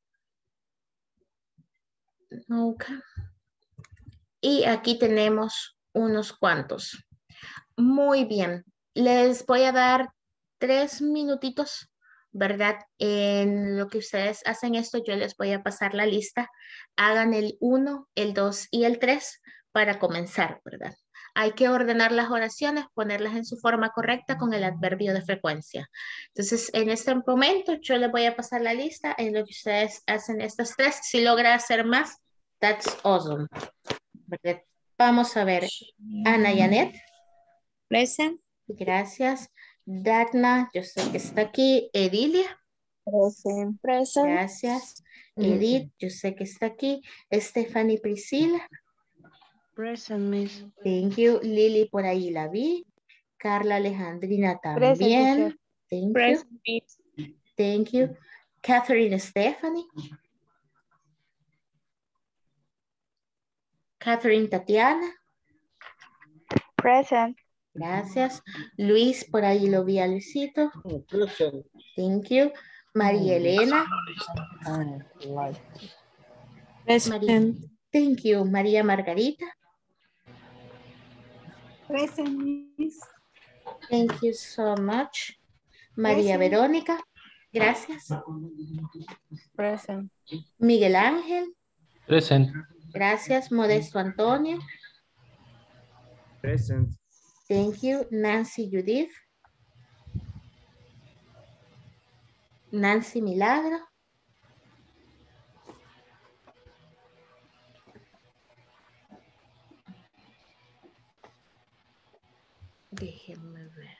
Ok. Y aquí tenemos unos cuantos. Muy bien. Les voy a dar 3 minutitos, ¿verdad? En lo que ustedes hacen esto, yo les voy a pasar la lista. Hagan el 1, el 2 y el 3 para comenzar, ¿verdad? Hay que ordenar las oraciones, ponerlas en su forma correcta con el adverbio de frecuencia. Entonces, en este momento, yo les voy a pasar la lista en lo que ustedes hacen estas 3. Si logra hacer más, that's awesome. ¿Verdad? Vamos a ver. Ana Yanet. Present. Gracias. Dagna, yo sé que está aquí. Edilia. Present. Gracias. Edith, yo sé que está aquí. Stephanie Priscila. Present, Miss. Thank you. Lili, por ahí la vi. Carla Alejandrina Present, también. teacher. Thank Present. you. Thank you. Catherine Stephanie. Catherine Tatiana. Present. Gracias. Luis, por ahí lo vi a Luisito. Thank you. María Elena. María, thank you. María Margarita. Present, Miss. Thank you so much. María Verónica. Gracias. Present. Miguel Ángel. Present. Gracias. Modesto Antonio. Present. Thank you. Nancy Judith. Nancy Milagro. Déjenme ver.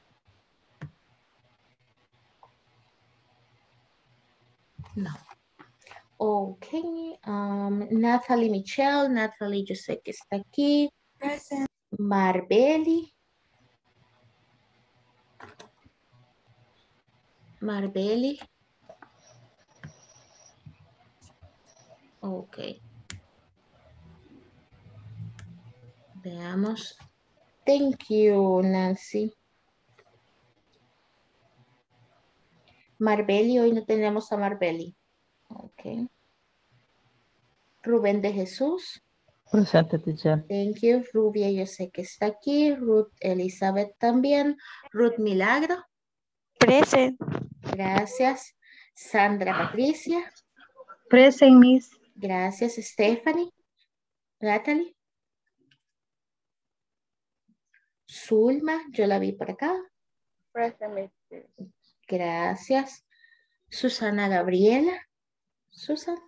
No. Ok. Natalie Michelle. Natalie, yo sé que está aquí. Present. Marbeli. Marbeli. Ok. Veamos. Thank you, Nancy. Marbeli, hoy no tenemos a Marbeli. Ok. Rubén de Jesús. Presente, teacher. Thank you. Rubia, yo sé que está aquí. Ruth Elizabeth también. Ruth Milagro. Present. Gracias. Sandra Patricia. Present, Miss. Gracias. Stephanie. Natalie. Zulma, yo la vi por acá. Present. Gracias. Susana Gabriela. Susan.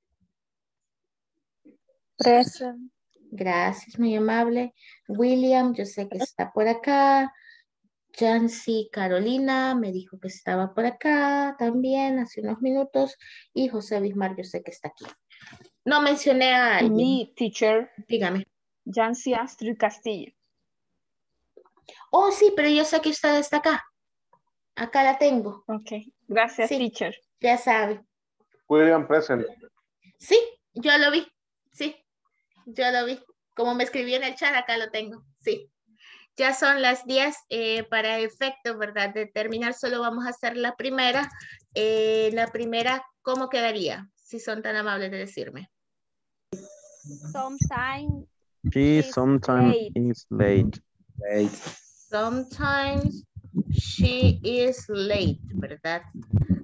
Present. Gracias, muy amable. William, yo sé que está por acá. Jancy Carolina me dijo que estaba por acá también hace unos minutos. Y José Bismar, yo sé que está aquí. No mencioné a alguien. Mi teacher. Dígame. Jancy Astrid Castillo. Oh, sí, pero yo sé que usted está acá. Acá la tengo. Ok. Gracias, Sí, teacher. ya sabe. William present. Sí, yo lo vi. Sí, yo lo vi. Como me escribió en el chat, acá lo tengo. Sí. Ya son las 10 para efecto, ¿verdad? De terminar, solo vamos a hacer la primera. La primera, ¿cómo quedaría? Si son tan amables de decirme. Sometimes She she's sometimes late. is late. Sometimes she is late, ¿verdad?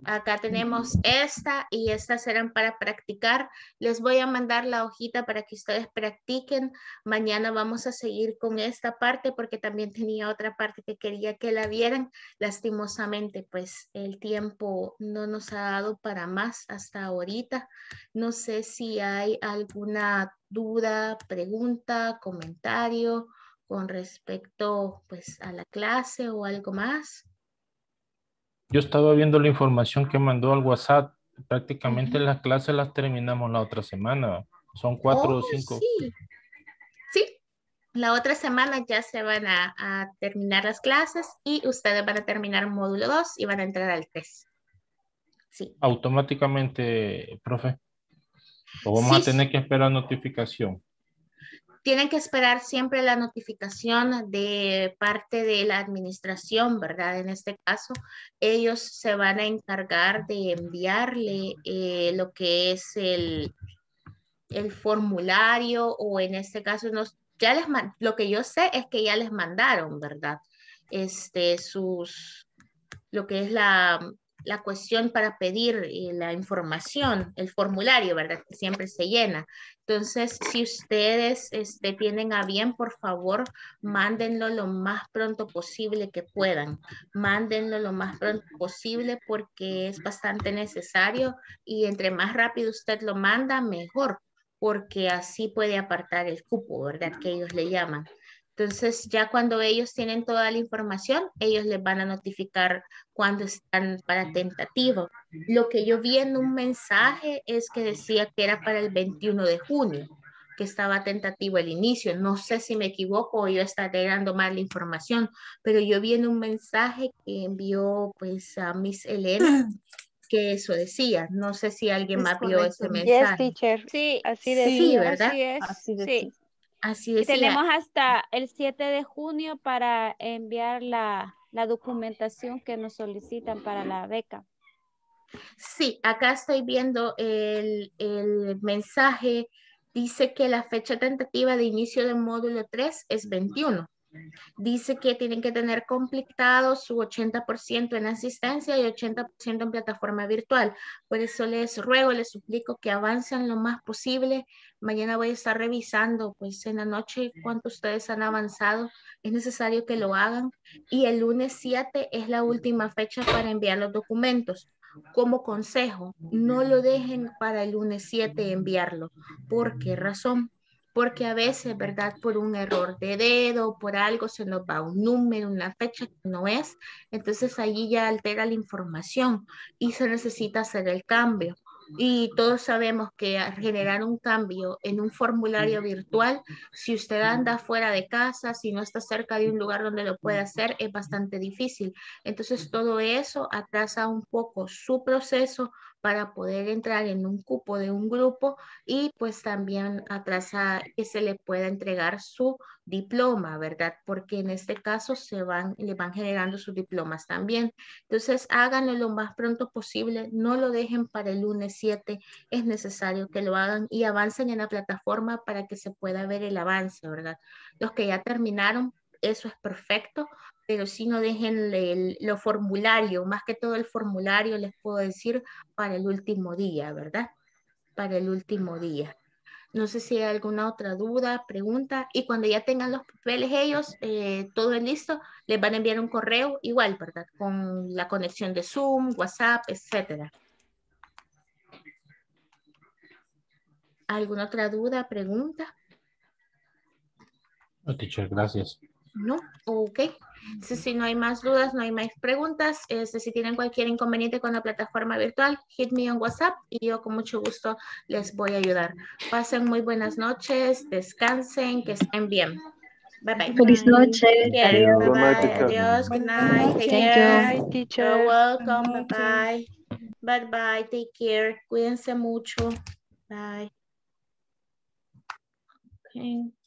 Acá tenemos esta y estas serán para practicar. Les voy a mandar la hojita para que ustedes practiquen. Mañana vamos a seguir con esta parte porque también tenía otra parte que quería que la vieran. Lastimosamente, pues el tiempo no nos ha dado para más hasta ahorita. No sé si hay alguna duda, pregunta, comentario con respecto pues a la clase o algo más. Yo estaba viendo la información que mandó al WhatsApp. Prácticamente las clases las terminamos la otra semana. Son 4 o 5. Sí. Sí, la otra semana ya se van a terminar las clases y ustedes van a terminar módulo 2 y van a entrar al 3. Sí. Automáticamente, profe. O vamos Sí, a tener que esperar notificación. Tienen que esperar siempre la notificación de parte de la administración, ¿verdad? En este caso, ellos se van a encargar de enviarle lo que es el formulario o en este caso lo que yo sé es que ya les mandaron, ¿verdad? Lo que es la cuestión para pedir la información, el formulario, ¿verdad? Que siempre se llena. Entonces, si ustedes tienen a bien, por favor, mándenlo lo más pronto posible que puedan. Mándenlo lo más pronto posible porque es bastante necesario y entre más rápido usted lo manda, mejor, porque así puede apartar el cupo, ¿verdad? Que ellos le llaman. Entonces, ya cuando ellos tienen toda la información, ellos les van a notificar cuando están para tentativo. Lo que yo vi en un mensaje es que decía que era para el 21 de junio, que estaba tentativo el inicio. No sé si me equivoco o yo estaré dando mal la información, pero yo vi en un mensaje que envió pues a Miss Elena que eso decía. No sé si alguien más vio ese mensaje. Yes, teacher. Sí, Así Sí, decía. ¿verdad? así es. Así de Sí. Así Y decía. tenemos hasta el 7 de junio para enviar la documentación que nos solicitan para la beca. Sí, acá estoy viendo el mensaje. Dice que la fecha tentativa de inicio del módulo 3 es 21. Dice que tienen que tener completado su 80% en asistencia y 80% en plataforma virtual. Por eso les ruego, les suplico que avancen lo más posible. Mañana voy a estar revisando pues en la noche cuánto ustedes han avanzado. Es necesario que lo hagan. Y el lunes 7 es la última fecha para enviar los documentos. Como consejo, no lo dejen para el lunes 7 enviarlo. ¿Por qué razón? Porque a veces, ¿verdad? Por un error de dedo, por algo se nos va un número, una fecha que no es, entonces allí ya altera la información y se necesita hacer el cambio. Y todos sabemos que generar un cambio en un formulario virtual, si usted anda fuera de casa, si no está cerca de un lugar donde lo puede hacer, es bastante difícil. Entonces todo eso atrasa un poco su proceso para poder entrar en un cupo de un grupo y pues también atrasa que se le pueda entregar su diploma, ¿verdad? Porque en este caso le van generando sus diplomas también. Entonces háganlo lo más pronto posible, no lo dejen para el lunes 7, es necesario que lo hagan y avancen en la plataforma para que se pueda ver el avance, ¿verdad? Los que ya terminaron, eso es perfecto, pero si no dejen lo formulario, más que todo el formulario les puedo decir para el último día, ¿verdad? Para el último día. No sé si hay alguna otra duda, pregunta, y cuando ya tengan los papeles ellos, todo es listo, les van a enviar un correo igual, ¿verdad? Con la conexión de Zoom, WhatsApp, etcétera. ¿Alguna otra duda, pregunta? No, teacher, gracias. No, ok. Si no hay más dudas, no hay más preguntas. Si tienen cualquier inconveniente con la plataforma virtual, hit me on WhatsApp y yo con mucho gusto les voy a ayudar. Pasen muy buenas noches, descansen, que estén bien. Bye bye. Feliz noche. Adiós. Bye Bye bye, bye. teacher. Adiós. Good night. Take Thank care. you. Bye, teacher. You're welcome. Bye bye. Bye bye. Take care. Cuídense mucho. Bye. Okay.